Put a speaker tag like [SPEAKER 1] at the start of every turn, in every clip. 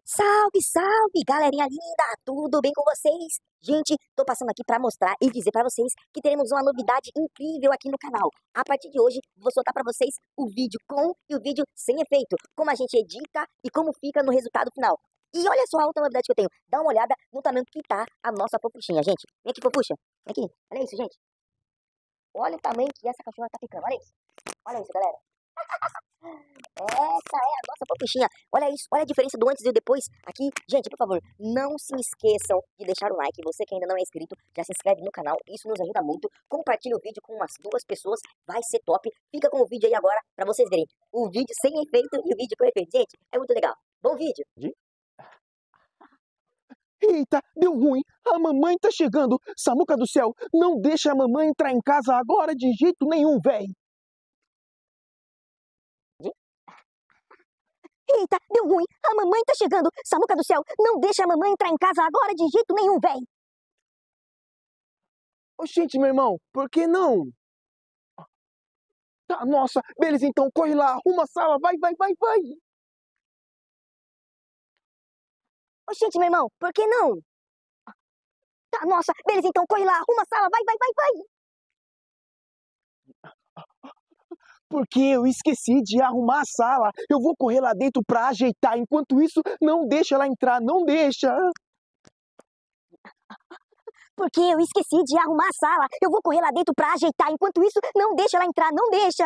[SPEAKER 1] Salve, salve, galerinha linda! Tudo bem com vocês? Gente, tô passando aqui pra mostrar e dizer pra vocês que teremos uma novidade incrível aqui no canal. A partir de hoje, vou soltar pra vocês o vídeo com e o vídeo sem efeito, como a gente edita e como fica no resultado final. E olha só a outra novidade que eu tenho. Dá uma olhada no tamanho que tá a nossa fofuchinha, gente. Vem aqui, fofucha. Vem aqui. Olha isso, gente. Olha o tamanho que essa cachorra tá ficando. Olha isso. Olha isso, galera. Essa é a nossa fofuchinha. Olha isso, olha a diferença do antes e do depois aqui. Gente, por favor, não se esqueçam de deixar o like. Você que ainda não é inscrito, já se inscreve no canal. Isso nos ajuda muito. Compartilhe o vídeo com umas 2 pessoas. Vai ser top. Fica com o vídeo aí agora pra vocês verem. O vídeo sem efeito e o vídeo com efeito. Gente, é muito legal. Bom vídeo.
[SPEAKER 2] Eita, deu ruim. A mamãe tá chegando. Samuca do céu, não deixa a mamãe entrar em casa agora de jeito nenhum, véi.
[SPEAKER 1] Eita, deu ruim. A mamãe tá chegando. Samuca do céu, não deixa a mamãe entrar em casa agora de jeito nenhum, véi.
[SPEAKER 2] Oxente, meu irmão, por que não? Tá, nossa, beleza, então corre lá, arruma a sala, vai.
[SPEAKER 1] Oxente, meu irmão, por que não? Tá, nossa, beleza, então corre lá, arruma a sala, vai.
[SPEAKER 2] Porque eu esqueci de arrumar a sala. Eu vou correr lá dentro pra ajeitar. Enquanto isso, não deixa ela entrar, não deixa.
[SPEAKER 1] Porque eu esqueci de arrumar a sala. Eu vou correr lá dentro pra ajeitar. Enquanto isso, não deixa ela entrar, não deixa.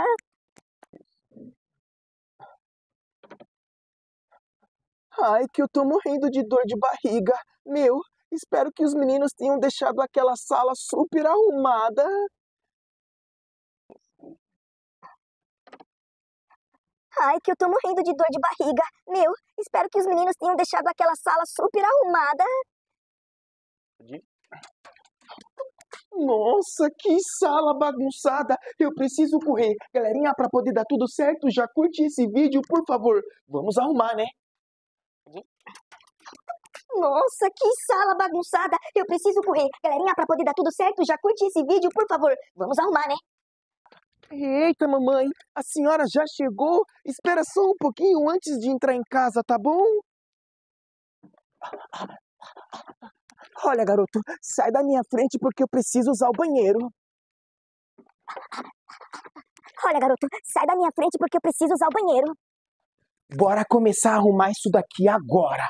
[SPEAKER 2] Ai, que eu tô morrendo de dor de barriga. Meu, espero que os meninos tenham deixado aquela sala super arrumada.
[SPEAKER 1] Ai, que eu tô morrendo de dor de barriga. Meu, espero que os meninos tenham deixado aquela sala super arrumada.
[SPEAKER 2] Nossa, que sala bagunçada. Eu preciso correr. Galerinha, pra poder dar tudo certo, já curte esse vídeo, por favor. Vamos arrumar, né?
[SPEAKER 1] Nossa, que sala bagunçada. Eu preciso correr. Galerinha, pra poder dar tudo certo, já curte esse vídeo, por favor. Vamos arrumar, né?
[SPEAKER 2] Eita, mamãe, a senhora já chegou? Espera só um pouquinho antes de entrar em casa, tá bom? Olha, garoto, sai da minha frente porque eu preciso usar o banheiro.
[SPEAKER 1] Olha, garoto, sai da minha frente porque eu preciso usar o banheiro.
[SPEAKER 2] Bora começar a arrumar isso daqui agora.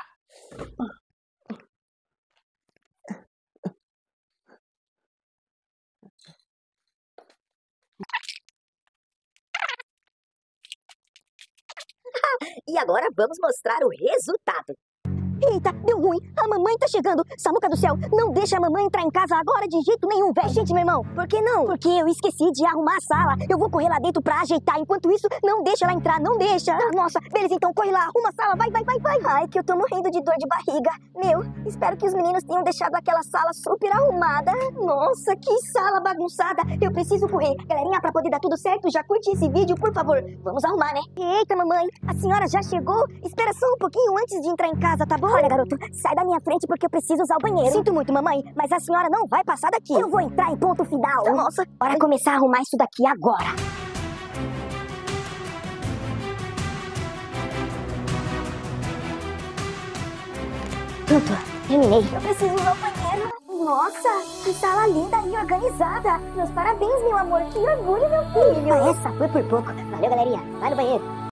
[SPEAKER 1] E agora vamos mostrar o resultado. Eita, deu ruim. A mamãe tá chegando. Samuca do céu, não deixa a mamãe entrar em casa agora de jeito nenhum, velho. Gente, meu irmão, por que não? Porque eu esqueci de arrumar a sala. Eu vou correr lá dentro pra ajeitar. Enquanto isso, não deixa ela entrar, não deixa. Ah, nossa, beleza, então corre lá, arruma a sala, vai. Ai, que eu tô morrendo de dor de barriga. Meu, espero que os meninos tenham deixado aquela sala super arrumada. Nossa, que sala bagunçada. Eu preciso correr. Galerinha, pra poder dar tudo certo, já curte esse vídeo, por favor. Vamos arrumar, né? Eita, mamãe, a senhora já chegou? Espera só um pouquinho antes de entrar em casa, tá bom? Olha, garoto, sai da minha frente porque eu preciso usar o banheiro. Sinto muito, mamãe, mas a senhora não vai passar daqui. Eu vou entrar em ponto final. Nossa, bora começar a arrumar isso daqui agora. Pronto, terminei. Eu preciso usar o banheiro. Nossa, que sala linda e organizada. Meus parabéns, meu amor. Que orgulho, meu filho. Essa foi por pouco. Valeu, galerinha. Vai no banheiro.